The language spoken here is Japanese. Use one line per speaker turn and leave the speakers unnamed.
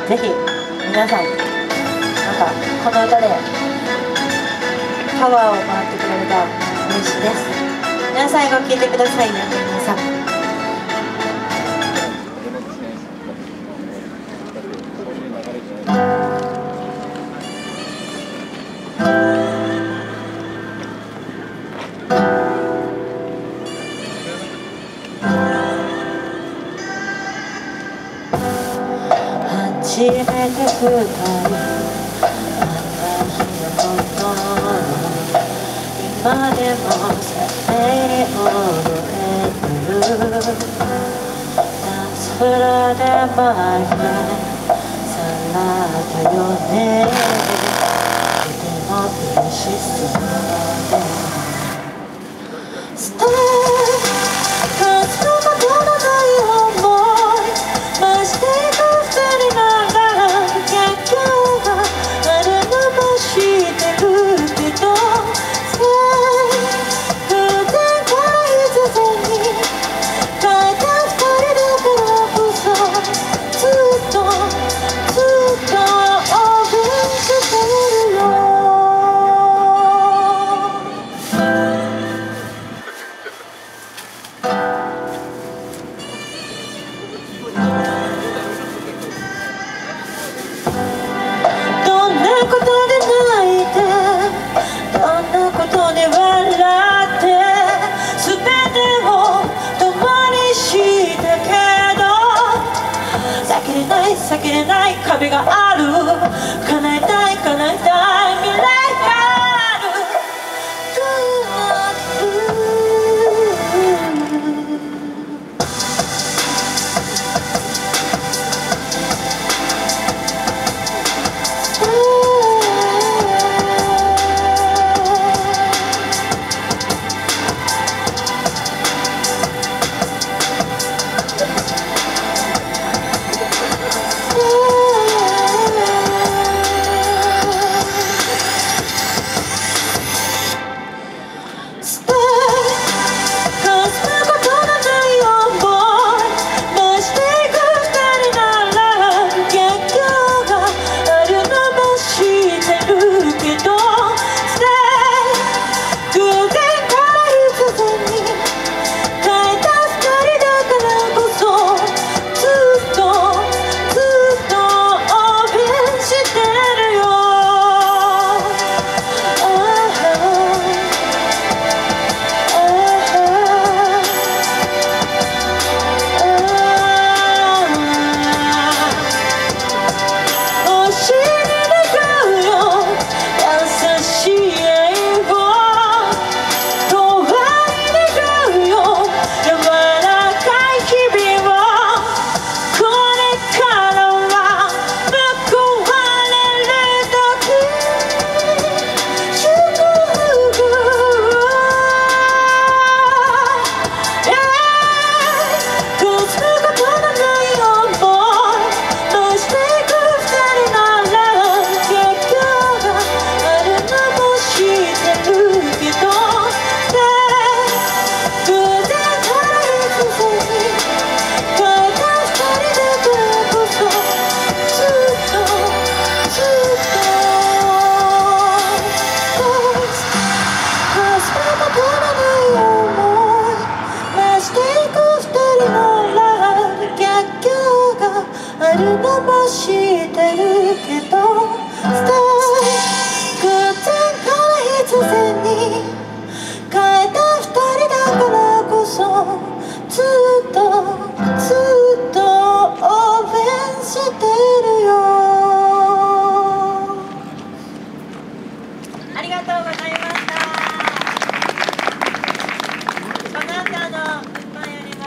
ぜひ皆さん、なんかこの歌でパワーをもらってくれると嬉しいです。皆さん、最後聴いてくださいね、皆さん。初めて二人、あの日のこと今でも鮮明に覚えてる。夏空で舞いさらったよね。とても嬉しそうでスター夏のことのない思い増していく二人なら結局はあるのも知ってるけど偶然から必然に変えた二人だからこそずっと応援してるよ。どんなことで泣いてどんなことで笑って全てを共にしたけど避けれない壁がある。叶えたい未来がある。あるのも知ってるけど偶然から必然に変えた二人だからこそずっと応援してるよ。ありがとうございます。